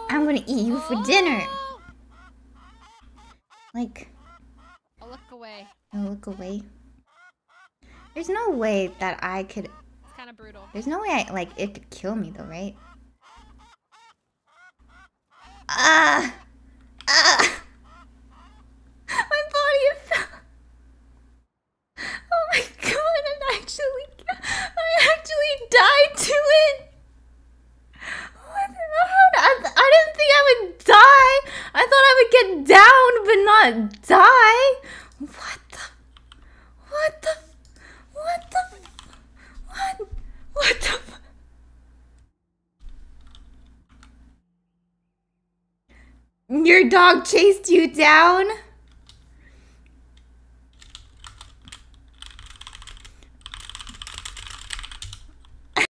I'm gonna eat you for dinner. Like, I'll look away. I'll look away. There's no way that I could. It's kind of brutal. There's no way it could kill me though, right? Ah! Ah! My body fell. Oh my god! I actually died to it. I didn't think I would die. I thought I would get down, but not die. What the? What the? What the? What? What the? Your dog chased you down?